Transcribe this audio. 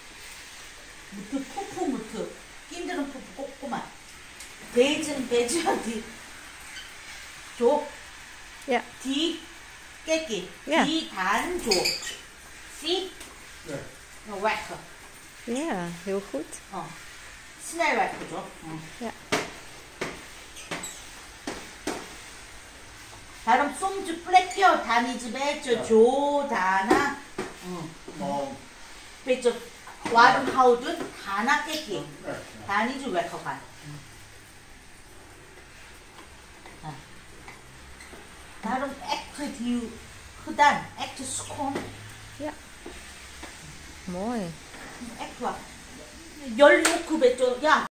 무트 푸푸 무트. 낀드는 푸푸 꼬꼬마. 베이즈는 베이즈한테 조. Ja. 디 깨끼. 야. 디 단조. 씨. 네. 웨커. Ja, heel goed. 스나이 웨커죠. Ja. 다른 솜즈 플래켜 다니즈 배저 조 다나. 배저 와름 하우든 다나 깨끼. 다니즈 웨커가. 다른 액트 디우 흐단 액트 스콘. Ja. Mooi. 액트와 열 놓고 배저 야